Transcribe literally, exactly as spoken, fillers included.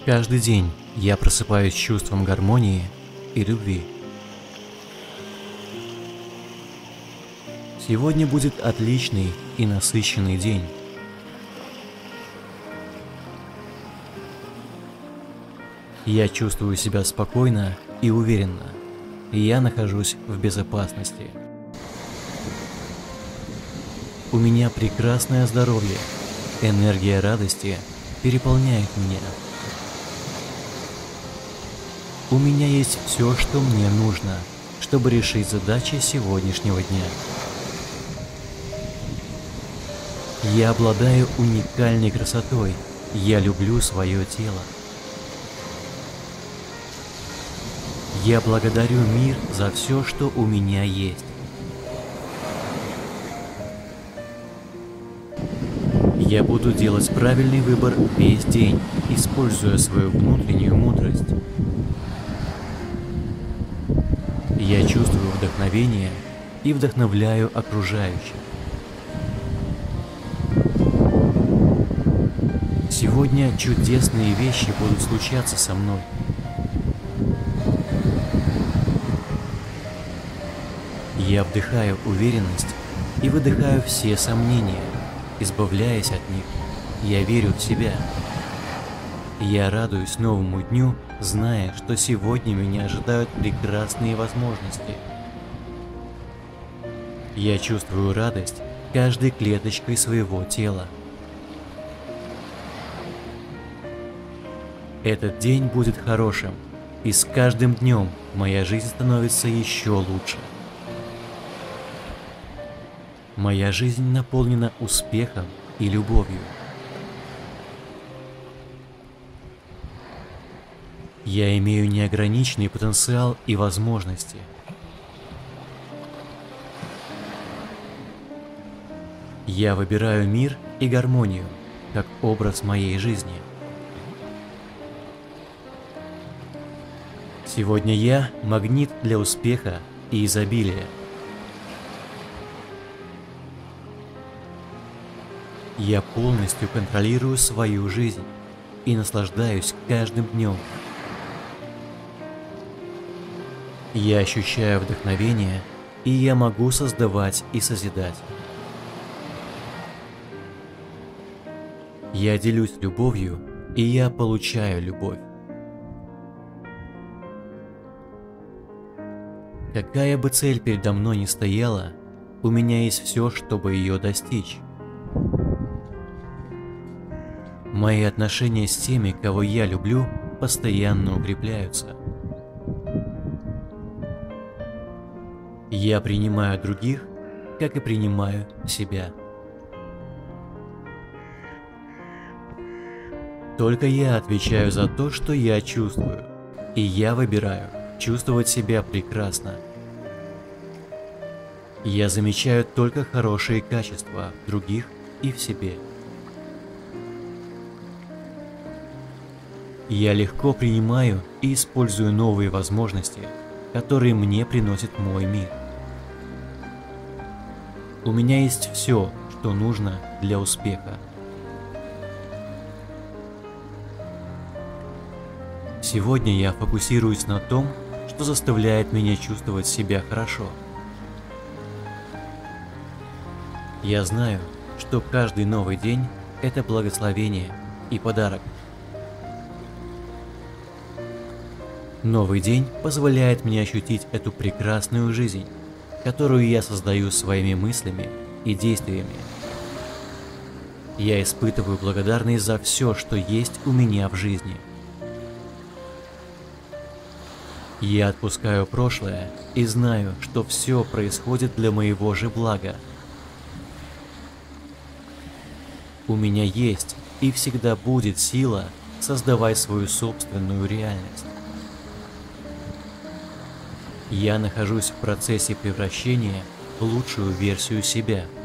Каждый день я просыпаюсь с чувством гармонии и любви. Сегодня будет отличный и насыщенный день. Я чувствую себя спокойно и уверенно, и я нахожусь в безопасности. У меня прекрасное здоровье, энергия радости переполняет меня. У меня есть все, что мне нужно, чтобы решить задачи сегодняшнего дня. Я обладаю уникальной красотой, я люблю свое тело. Я благодарю мир за все, что у меня есть. Я буду делать правильный выбор весь день, используя свою внутреннюю мудрость. Я чувствую вдохновение и вдохновляю окружающих. Сегодня чудесные вещи будут случаться со мной. Я вдыхаю уверенность и выдыхаю все сомнения, избавляясь от них. Я верю в себя. Я радуюсь новому дню, зная, что сегодня меня ожидают прекрасные возможности. Я чувствую радость каждой клеточкой своего тела. Этот день будет хорошим, и с каждым днем моя жизнь становится еще лучше. Моя жизнь наполнена успехом и любовью. Я имею неограниченный потенциал и возможности. Я выбираю мир и гармонию как образ моей жизни. Сегодня я магнит для успеха и изобилия. Я полностью контролирую свою жизнь и наслаждаюсь каждым днем. Я ощущаю вдохновение, и я могу создавать и созидать. Я делюсь любовью, и я получаю любовь. Какая бы цель передо мной ни стояла, у меня есть все, чтобы ее достичь. Мои отношения с теми, кого я люблю, постоянно укрепляются. Я принимаю других, как и принимаю себя. Только я отвечаю за то, что я чувствую, и я выбираю чувствовать себя прекрасно. Я замечаю только хорошие качества в других и в себе. Я легко принимаю и использую новые возможности, которые мне приносит мой мир. У меня есть все, что нужно для успеха. Сегодня я фокусируюсь на том, что заставляет меня чувствовать себя хорошо. Я знаю, что каждый новый день – это благословение и подарок. Новый день позволяет мне ощутить эту прекрасную жизнь, которую я создаю своими мыслями и действиями. Я испытываю благодарность за все, что есть у меня в жизни. Я отпускаю прошлое и знаю, что все происходит для моего же блага. У меня есть и всегда будет сила создавать свою собственную реальность. Я нахожусь в процессе превращения в лучшую версию себя.